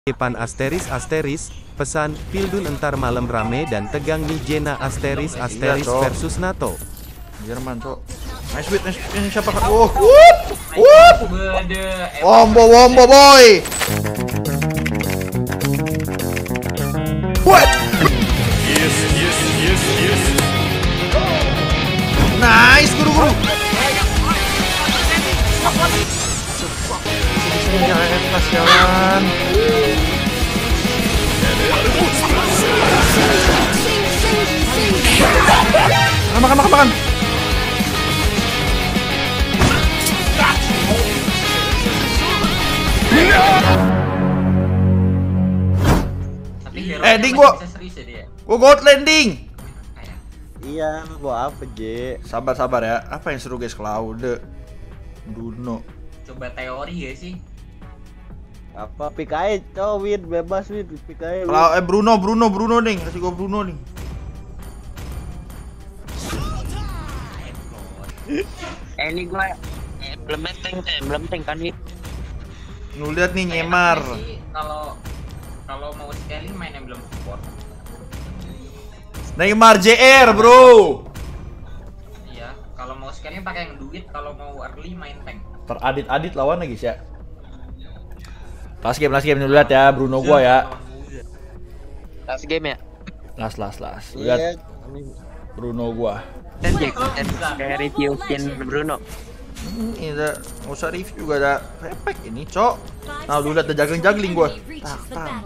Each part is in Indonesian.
Pan asteris pesan Pildun entar malam rame dan tegang nih Jena asteris versus NATO. Jerman cok. Nice wit, ini siapa kan? Wombo boy. What? Yes. Nice guru. Jalan. Makan. Ending gua gold landing. Iya, gua apa J? Sabar ya. Apa yang seru guys? Cloud, Bruno. Coba teori ya sih. Apa pick aja, win bebas win pick aja. Bruno nih. Kasih gua Bruno nih. Ini gua belum tank kan nih. Lu lihat nih Neymar. Kalau mau scaling main yang belum support. Neymar JR, bro. Iya, kalau mau scaling pakai yang duit, kalau mau early main tank. Teradit lawan lagi sih ya. Last game dulu lihat ya Bruno gua ya. Last game ya. Last. Lihat Bruno gua. Dan kayak review skin Bruno. Ini udah nggak usah review juga ada repek ini cok. Nah dulu lihat ada juggling gua. Tak.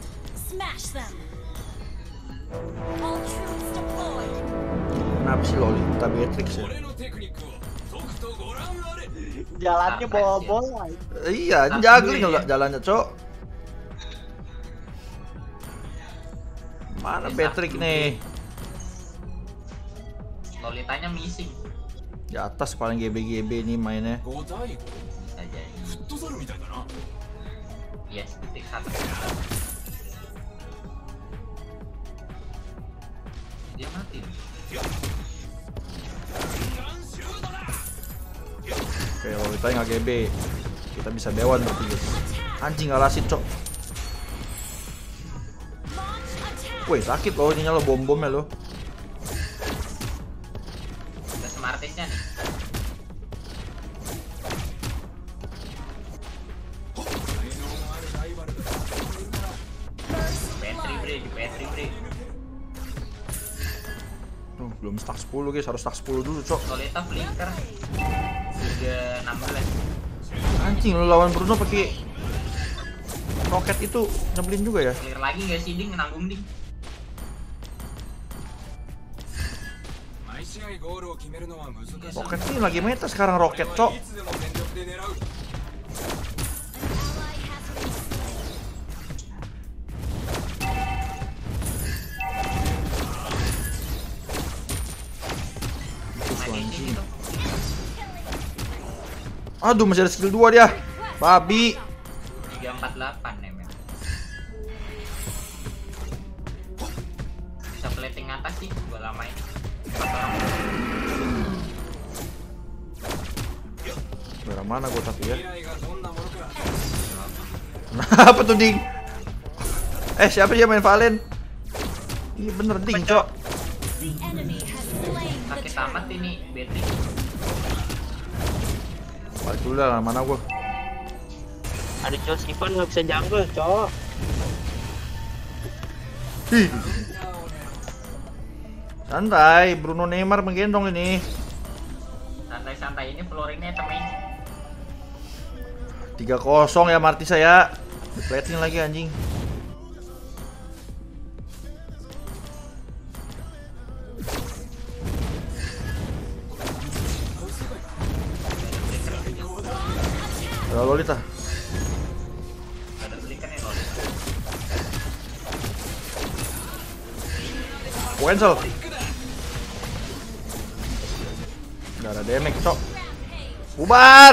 Kenapa sih Lolita Beatrix ya? Jalannya bawa bola. Iya, juggling enggak jalannya, cok. Mana Beatrix nih? Lolitanya missing. Di atas paling GB nih mainnya. Aja. Yes, detik 1. Dia mati. Oke, Lolita nggak GB. Kita bisa dewan berarti guys. Anjing ngalasin cok. Woi sakit loh ininya lo bom-bomnya lo. Udah smartisnya nih. Battery break. Belum stack 10 guys, harus stack 10 dulu cok. Lolita flicker. Udah 16. Anjing lo lawan Bruno pakai roket itu nyebelin juga ya. Clear lagi nggak sih Ding, nanggung Ding. Roket ini lagi meta sekarang roket cok. Aduh masih ada skill 2 dia. Babi. 348 nih men. Bisa plating atas sih gua lamain. Daerah mana gua tapi ya? Apa tuh Ding? Siapa sih yang main Valen? Iya bener Ding cok. Sakit amat ini Beatrix. Balik dulu lah, mana gua? Ada cowok Steven nggak bisa jungle cowok. Santai, Bruno Neymar menggendong ini. Santai ini floornya temen. 3-0 ya Marti saya. Plating lagi anjing. Ada Lolita. Ada flicker nih Lolita. Cancel. Gak ada damage cok. Bubar.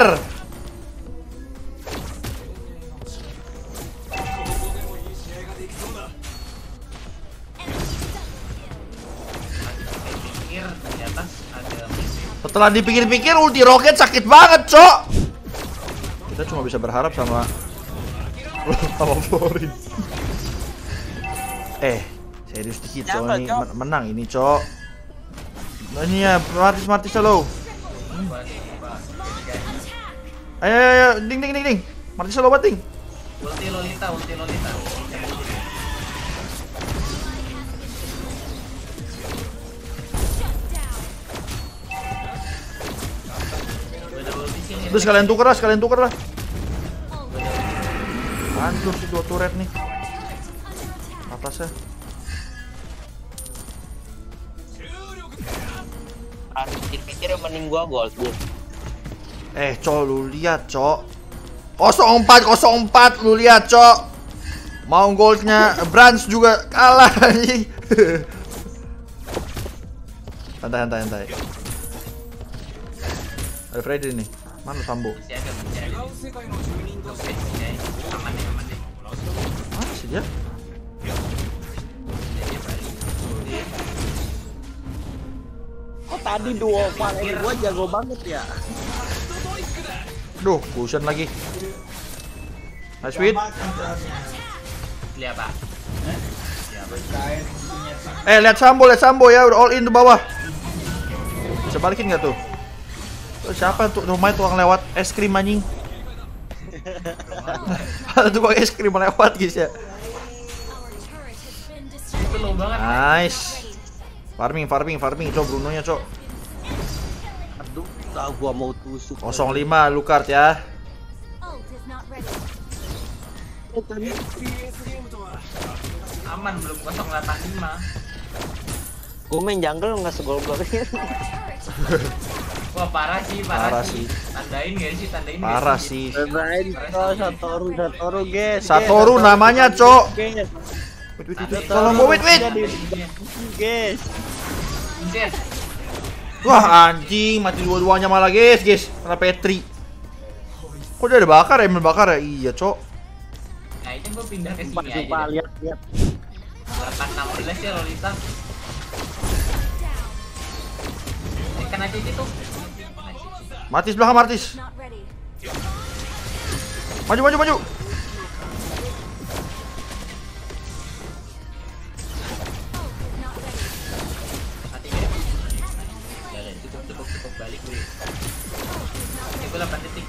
Setelah dipikir-pikir ulti roket sakit banget, cok. Kita cuma bisa berharap sama sama Florin. Serius dikit cok Jangan, ini Cok. menang ini cok. Nah, ini ya Martis solo. Ayo, ding. Martis solo bating. Ulti Lolita. Udah ulti sini. Terus kalian tuker lah. Hancur sih 2 turret nih. Atasnya. Harus dipikir mending gua gold bro. Cok, lu lihat, Cok. 04 lu lihat, Cok. Mau goldnya Brands juga kalah anjing. Santai. Ada Freddy nih. Mana Sambo? Masih ada. Oke, aman deh. Mana sih dia? Oh tadi duo paling gua jago banget ya. Duh, cushion lagi. Nice sweet. Lihat Pak. Lihat Sambo ya, udah all in di bawah. Bisa balikin nggak tuh? Tuh, siapa tuh rumahnya tukang lewat es krim anjing? Ada tukang es krim lewat guys ya. Itu low banget. Nice. Farming, cok Bruno-nya, cok. Aduh, tahu gua mau tusuk. 05 Lukart ya. Aman belum 085. Gua main jungle nggak segol-gol. Wah parah sih. Tandain gak sih? Parah sih. Keren, Satoru guys. Satoru namanya, cok. Guys. Tolong gua, wait. Guys. Vincent. Wah, anjing, mati dua-duanya malah, guys. Karena Petri. Kok dia ada bakar ya? Iya, cok. Nah itu gue pindah ke sini Coba aja. lihat. 816 ya Lolita. Ikan aja gitu. Martis belakang, Martis. Maju. Mati ya. Udah, cukup balik gue. Ini gue 8 detik.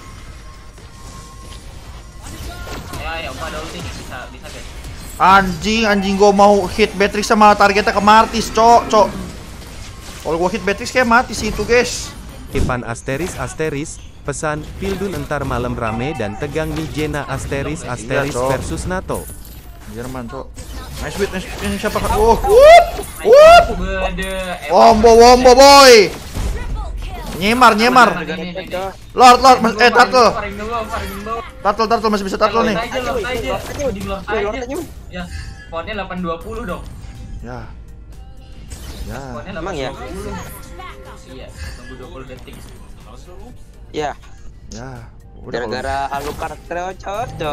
Ya, ada ulti bisa guys. Anjing gua mau hit Beatrix sama targetnya ke Martis, cok. Kalau gua hit Beatrix kayak mati sih itu, guys. Ivan Asteris, pesan, Pildun entar malam rame dan tegang nih Jena Asteris Iya, Cok. versus NATO. Jerman, cok. Nice sweet. Ini siapa kan? Wup. Bede. Wombo boy. Nyemar. Lord, turtle. Turtle masih bisa turtle nih. Lord aja. Ya, poinnya 820 dong. Ya. Poinnya Emang ya? 820. Iya, tunggu 20 detik. Ya, Udah gara-gara Alucard cocok.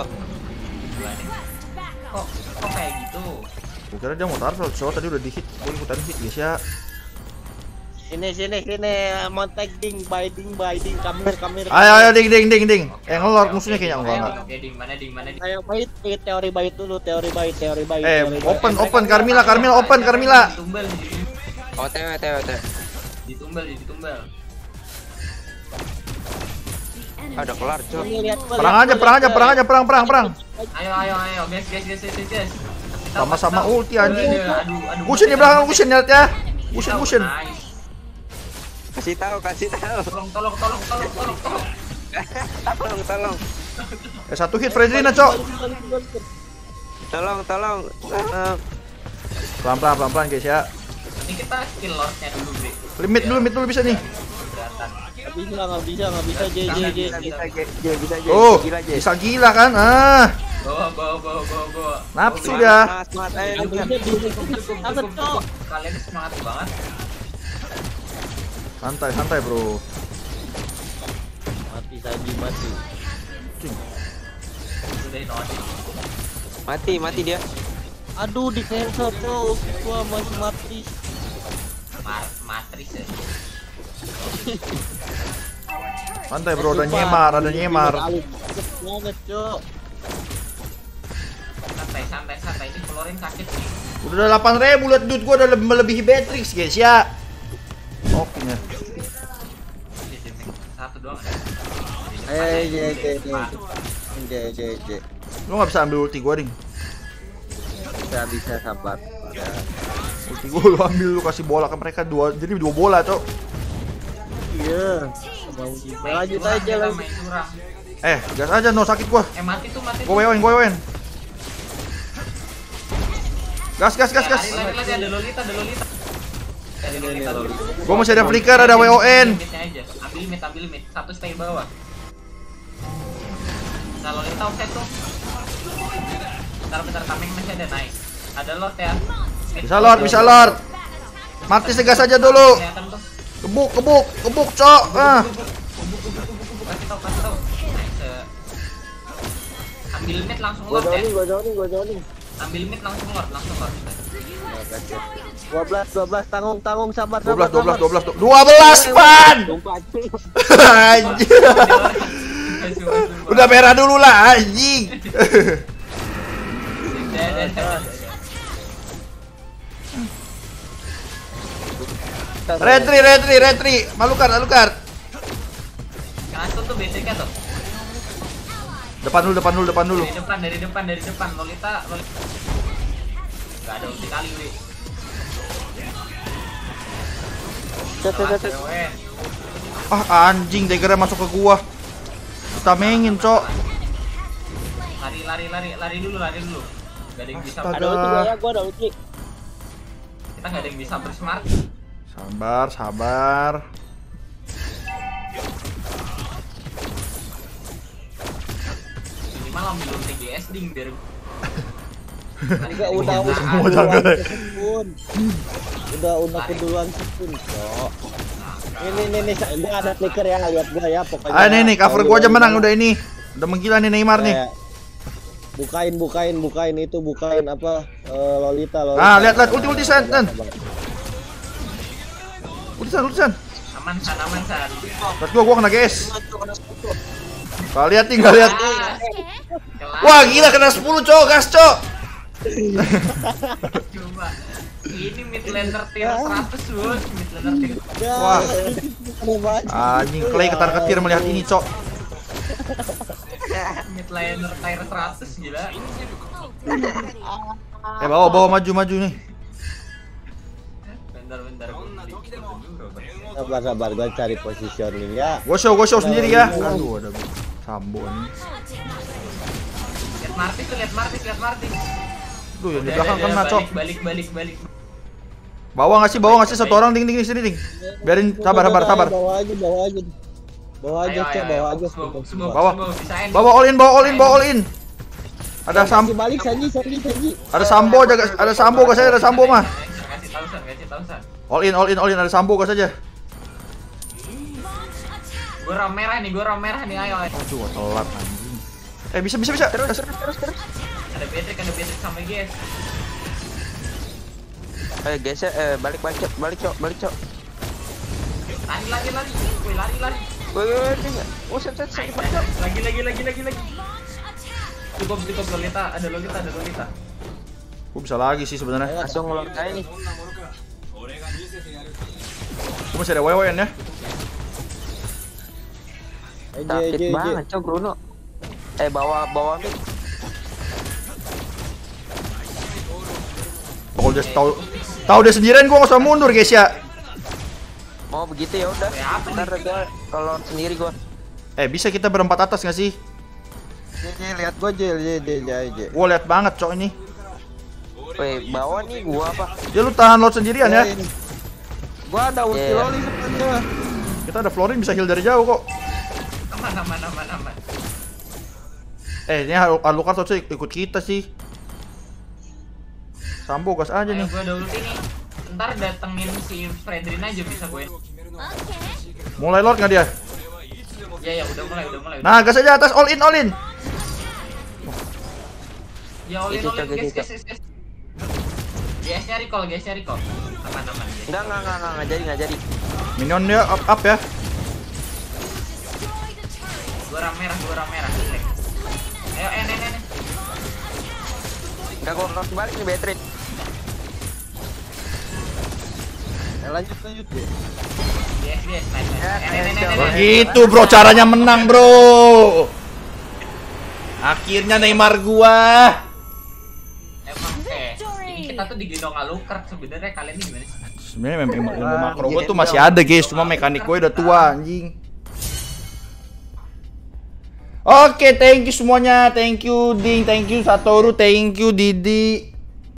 Kok kayak gitu? Gua kira dia mau turtle, cok. Tadi udah di hit. Gua ikutan hit, guys ya. Sini, montek ding, biding, kamir. Ayo, ding. Lord musuhnya kayaknya enggak. Oke, ding mana? Ayo bait, teori bait dulu, teori bait. Open, Carmilla, open, Carmilla. Ditumbal. OTW. Ditumbal. Ada kelar, cok. Ini lihat gua, Perang aja, perang. Ayo, guys. Sama-sama ulti anjing. Aduh. Kusin di belakang, kusin lihat ya. Kusin. Nice. Kasih tahu. Tolong. Tolong. Satu hit Fredrina, cok. Tolong. Pelan-pelan guys ya. Ini kita kill Lordnya dulu, Bre. Limit dulu bisa nih. Beratan. Nggak bisa, J. Oh, Gila, J. bisa gila kan? Bawa. Nafsu dia. Semangat, ayo. Cukup. Kalian ini semangat banget. Santai bro. Mati. Udah notif. Mati dia. Aduh, di cancel tuh. Gua masih mati. Matris ya. Santai bro, ada nyemar. Banget, Cok. ini Florin sakit. Udah 8.000 lihat duit gua udah melebihi Beatrix guys ya. Oke nya. Satu doang. J. Lu nggak bisa ambil ulti gua, Ding. Bisa sabar. Ulti gua lu ambil, lu kasih bola ke mereka jadi 2 bola, Cok. Iya. Lanjut aja lah. Main curang. Gas aja, no sakit gua. Mati tuh. Gua wewen. Gas. Lari, ada Lolita. Gua masih ada flicker, ada WON. Midnya aja. Ambil mid. Satu stay bawah. Nah, Lolita offset tuh. Bentar tameng masih ada naik. Ada Lord ya. Bisa Lord. Mati segas aja dulu. Kelihatan tuh. Kebuk, Cok. Kasih tahu. Nice. Ambil mid langsung Lord ya. Gua joining. Ambil mid langsung Lord. 12 tanggung sabar. 12 Pan. Anjir. Udah merah dulu lah anjing. Retri. Malukar. Langsung tuh basicnya tuh. Depan dulu. Dari depan. Lolita. Gak ada ulti kali, Wi. Anjing, daggernya masuk ke gua. Tamengin, Cok. Lari dulu. Gak ada yang bisa. Astaga. Ada ulti gua ada ulti. Kita gak ada yang bisa bersmart. Sabar. Minimal ambil ulti GS ding biar. Udah Mau jaga. Udah keduluan sepun, Cok. Ini gua ada flicker ya, lihat gua ya pokoknya. Nih, cover gua aja menang udah ini. Udah menggila nih Neymar nih. Bukain apa Lolita. Lihat ulti San. Ulti San. Aman san. Lihat gua kena GS. Kalian lihat nih, lihat. Wah, gila kena 10, Cok. Gas, Cok. Coba. Ini mid laner tier 100, Bos. Mid laner tier. Wah. Anjing, Clay ketar-ketir melihat ini, Cok. Mid laner tier 100 gila. Bawa maju nih. Bentar. Sabar, gua cari positioning ya. Gua show sendiri ya. Aduh, ada Sambo nih. Lihat Martis. Duh, yang di belakang kena, Cok. Balik. Bawa nggak sih satu orang ding sini ding. Biarin sabar. Bawa aja, Cok. Bawa all in. Ada Sambo. Balik Sanji. Ada Sambo aja, ada Sambo gas aja, ada Sambo mah. Kasih tahu San. All in, ada Sambo gas aja. Gua ram merah nih, ayo. Aduh, telat anjing. Bisa. Terus. Ada Beatrix sama GS. Guys, balik Cok. Lari. Woi, lari. Woi, set. Lagi. Cukup Lolita, ada Lolita. Gua bisa lagi sih sebenarnya. Langsung ngelor aja nih. Gua masih ada WON ya. Sakit banget, Cok, Bruno. Bawa mid. Kalau dia tahu dia sendirian gua nggak usah mundur guys ya. Mau begitu ya udah. Ntar gua kalau sendiri gua. Bisa kita berempat atas nggak sih? Lihat gua aja. Gua lihat banget, Cok, ini. Weh, bawa nih gua apa? Ya lu tahan lot sendirian ya. Gua ada ulti Loli sebenarnya. Kita ada Florin bisa heal dari jauh kok. Aman. Ini Alucard tuh ikut kita sih. Sambo gas aja nih. Gua ada ulti nih. Ntar datengin si Fredrin aja bisa gue. Mulai Lord nggak dia? Ya, udah mulai. Nah, gas aja atas, all in. Ya, all in, guys. GS-nya recall. Aman. Enggak jadi. Minion dia up ya. Gua ram merah. Ayo, Enggak gua balik nih Beatrice. Lanjut deh. Yes, nice. Begitu bro caranya menang bro. Akhirnya Neymar gua. Emang ini kita tuh digendong aluker sebenarnya kalian ini gimana sih? Sebenarnya memang ilmu makro gua tuh masih ada guys, cuma mekanik gua udah tua anjing. Oke, thank you semuanya, thank you Ding, thank you Satoru, thank you Didi.